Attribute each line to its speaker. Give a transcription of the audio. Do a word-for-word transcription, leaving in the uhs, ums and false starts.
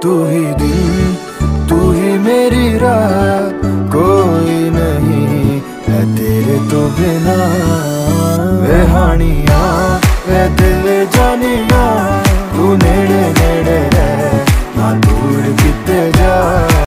Speaker 1: तू ही दिन, तू ही मेरी रात, कोई नहीं है तेरे तो बिना। वे हानिया वे